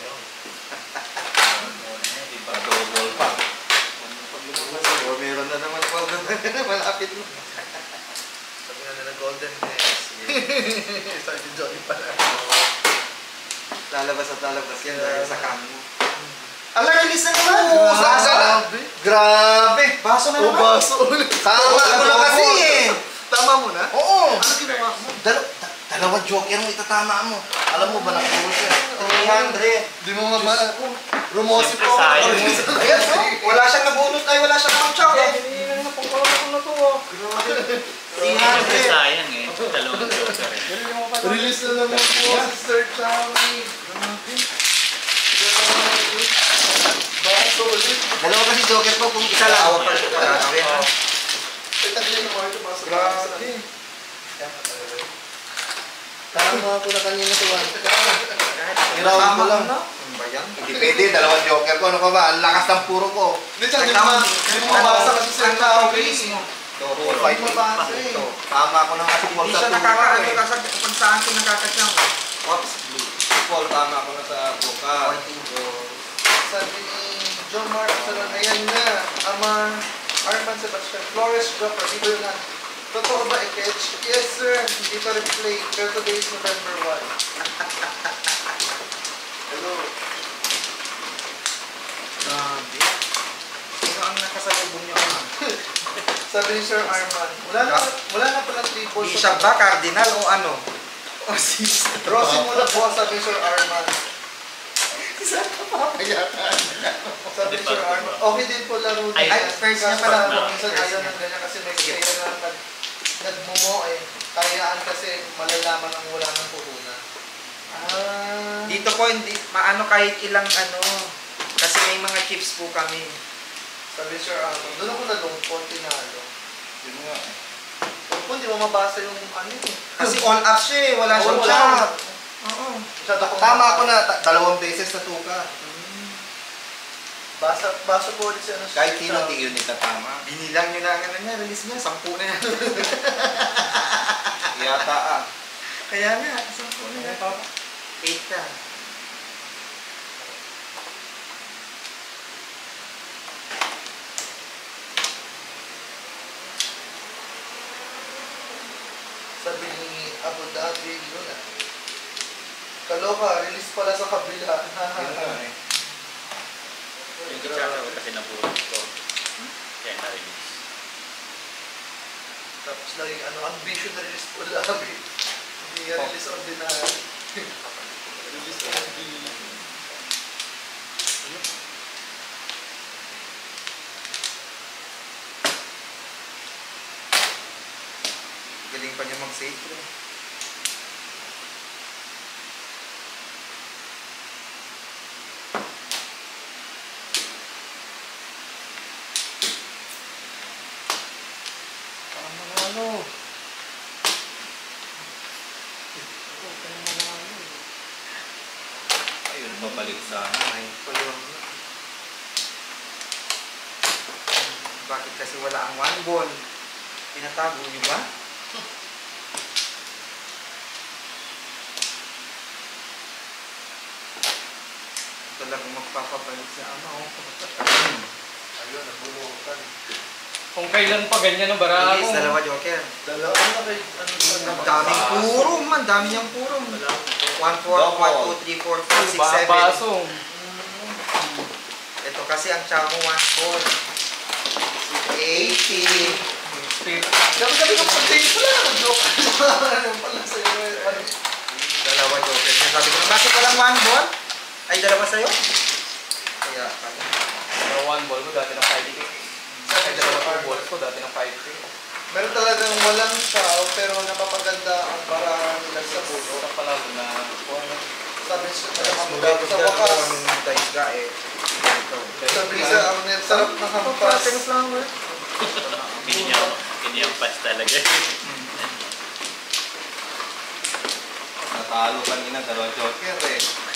Diba? Double pa. Oh, meron na naman po. Malapit mo. Sabi nga nila Golden Nest. Sabi ni Johnny pala. Lalabas at lalabas yan dahil sa kamo. Ala, release na naman! Grabe. Grabe! Baso na O naman. baso ulit. Tama ko na kasi eh! Tama mo na? Oo! Ano ginawa mo? Dalawa joker mo itatama mo. Alam mo ba na siya? 300. Di mo mabala. Rumosi Siyempre, po. sayang. Ayan, oh. Wala siyang nabunot ay wala siyang namang chow. Hinihingan na pang ko na to ah. Siyempre 300. sayang eh. Dalawang joker eh. Galing mo pa na. Release na naman po si Sir Chowi. Baso ulit. Dalawa kasi joker ko kung isa lang. Awag pa rin. Tagli yung order baso. Grabe. Tama ko na kanina sa one. Tama lang na. Ano ba yan? Hindi pwede, dalawang joker ko. Ano ka ba? Ang lakas ng puro ko. Hindi siya, di mo mabasa kasi Sir Chowi. Double Hindi fight. mo mabasa eh. Tama ko na kasi Hindi siya nakakaano kasi kung saan ko nakakasyang. Oops, blue. Paul, tama ko na sa buka. Sabi ni John Mark Salon, ayan na, Arman Sebastian, Flores Joker, dito na. Totoo ba i-catch? Yes sir, hindi pa replay, pero today is November 1. Hello. Grabe. Sino ang nakasalubong niyo naman? Sabi ni Sir Arman, wala na pala 3 balls. Bishop ba? Cardinal o ano? O sis. Rossi muna po, sabi ni Sir Arman. Saan ka papayatan? Sabi ni Sir Arman, okay din po laro Ay, niya. first niya Kaso pala. lang, minsan ayaw ng ganyan kasi may kaya na nagmumo eh. Kayaan kasi malalaman ang wala ng puhunan. Dito po hindi maano kahit ilang ano kasi may mga chips po kami. Sabi ni Sir Arman, doon ako nalungkot, tinalo. Yun nga eh. Kung di mo mabasa yung ano eh. Kasi all up siya eh, wala siyang Wala. chat. Oo. Masyado akong Tama ako na, dalawang beses na tuka. Basa po ulit si ano. Kahit sino, hindi yun itatama. Binilang niyo na ang ano niya, release niya, 10 na yan. Yata ah. Kaya nga, 10 na yan. 8 ka. Sabi ni Abu Dhabi, yun ah. Kaloka, release pala sa kabila. Yun nga eh. Yung joker kasi nabulot ko. Kaya na-release. Tapos laging ano, ambition na release po labi. Hindi nga release ordinary. Release ordinary. Galing pa niya mag-save. Ayun, pabalik sana. Ay, po yun. Bakit kasi wala ang one ball? Pinatago niyo ba? Talagang magpapabalik sa ama. Ayun, nabulutan. Kung kailan pa ganyan ang bara Release, ako. dalawa joker. Dalawa na kay ano Ang daming puro man, dami niyang puro. 1, 4, 1, 2, 3, 4, 5, 6, 7. Basong. Ito kasi ang chow mo 1, 4, 80. Gabi-gabi ka pag tayo pala naman joke. Ano pala sa'yo eh. Ano? Dalawa joker niya. Sabi ko, bakit walang one ball? Ay, dalawa sa'yo? Kaya, Pero one ball ko dati ng 5K. Ay, dalawa balls ko dati ng 5K. Meron talagang walang chow pero napapaganda ang bara nila sa pulo. Sa pala na Sabi siya mula ko sa wakas. ng daisga eh. Sabi niya, ang sarap ng hampas. Piniyampas talaga. Natalo kanina, dalawang joker eh.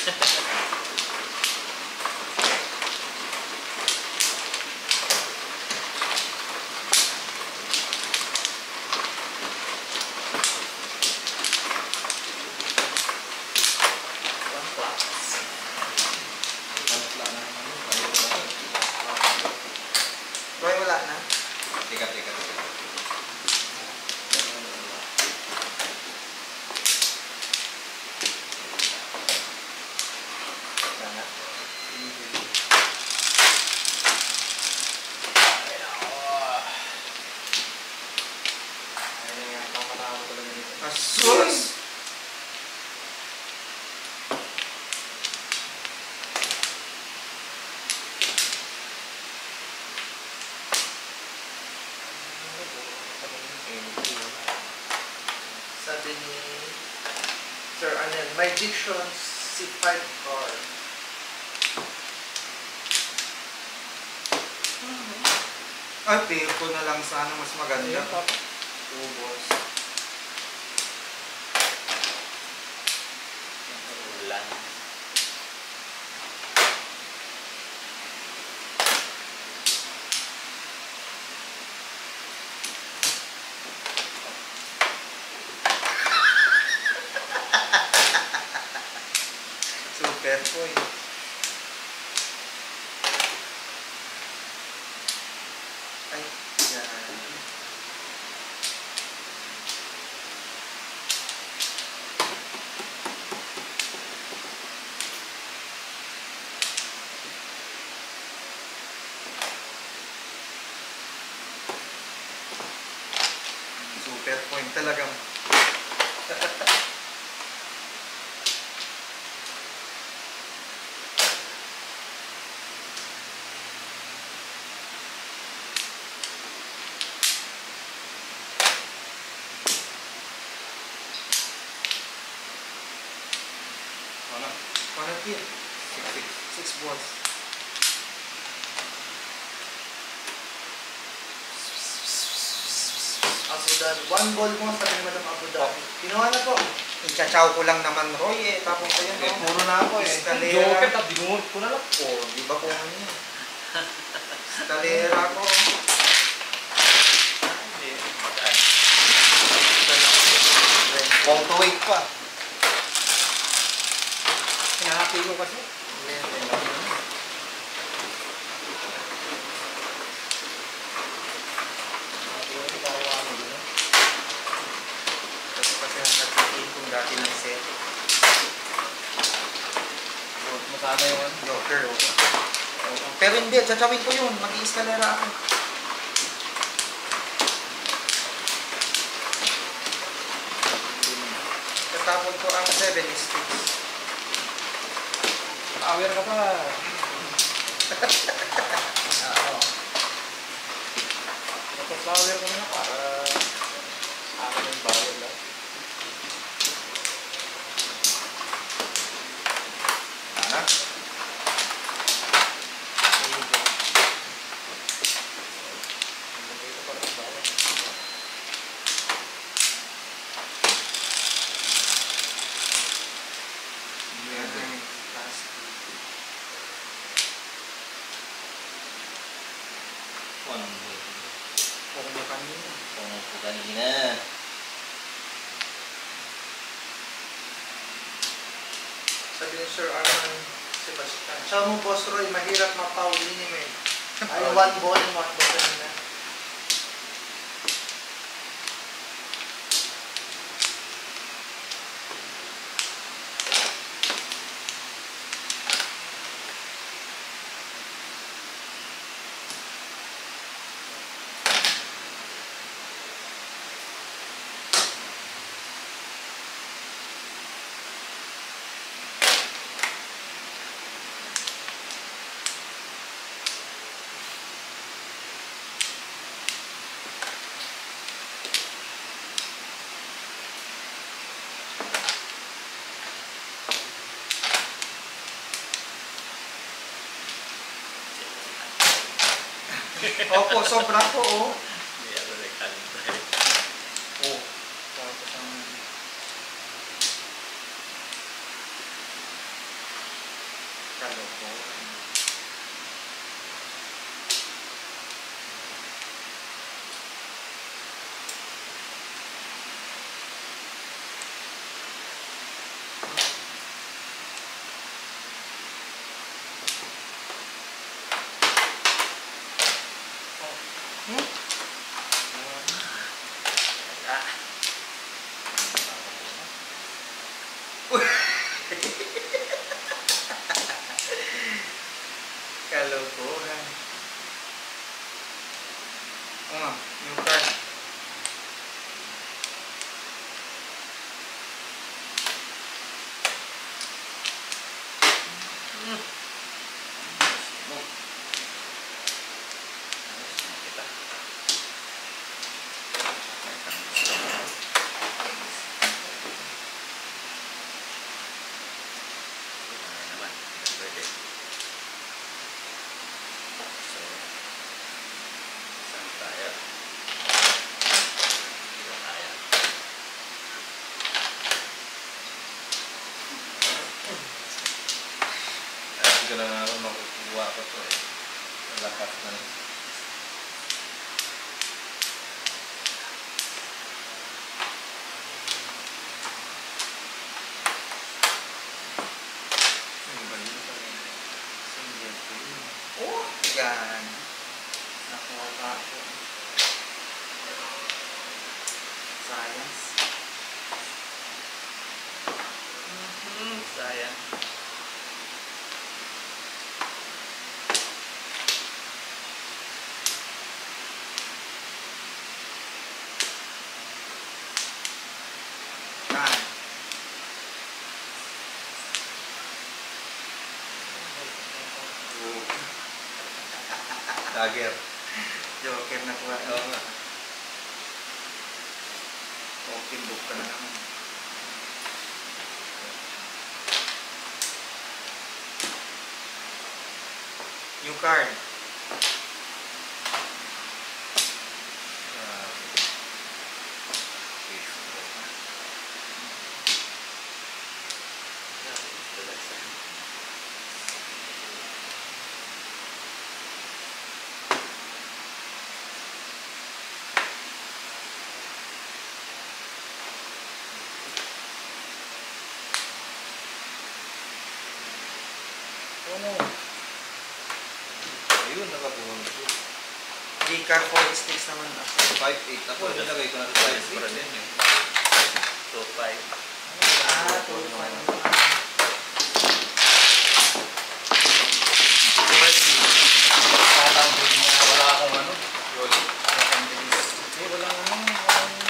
Roy, wala na. Teka, teka, teka. Precision C5 car. Ay, pair ko na lang sana mas maganda. Ayun, papa. 2 balls. Ulan. Super point. Ay, yan. Super point talagang. Ano? Paano yun? 6 balls. Abu Dhabi. 1 ball mo sabi mo ng Abu Dhabi. Kinuha na po. Ichachaw ko lang naman, Roy eh. Tapos ko yan, Eh, no? puro na ako eh. Escalera. Joker, tapos dinuhod ko na lang. Oh, di ba kung ano yun? Escalera ko. Hindi. Magaan. Wong to wait pa. Hinahati ko kasi. Kasi nagsitiin kong dati ng set. Huwag mo sana yung ano. Joker, okay. Pero hindi, chachawin ko yun. Mag-i-escalera ako. Tatapon ko ang 7 is 6. Power ka pa. Oo. Power ko na para akin yung power lang. Ha? Lagay ko pa rin power. Ano? Kung mo kanina. Kung po kanina. Sabi ni Sir Arman Sebastian. Siya mo, Boss Roy, mahirap mapaulin ni men. Ay, 1 ball mo at ball na. Opo, sobra ko, oh. Hindi ako nagkalimutan. Oh. Tapos ang... Kalokohan. Ah. Kalokohan. New card. Hindi ko na nga ako makukuha ko to eh. Malakas na. Oh, yan. Nakuha ka ako. Science. Sayang. Yan. Dagger. Joker na kuha. Oo nga. Open book ka na naman. New card. Ano? Ayun, nakabuhang ko. G-card 4 sticks naman ako. 5-8 ako. Nilagay ko na sa 5 Para din eh. So, 5. Ah, 2 5.